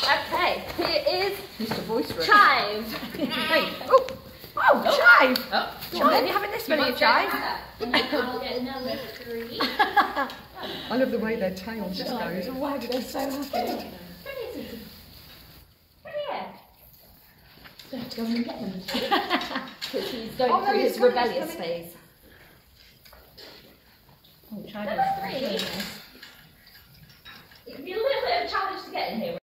Okay, here is Mr. Boisterous. chive. Hey. Oh, chive. Oh. Chive, you having this many of chive? I'll get number 3. I love the way their tail just goes. Oh, wow, they're so happy. Come here. So I have to go and get them. Because he's going through his rebellious phase. Oh, chive Number 3. It'd be a little bit of a challenge to get in here.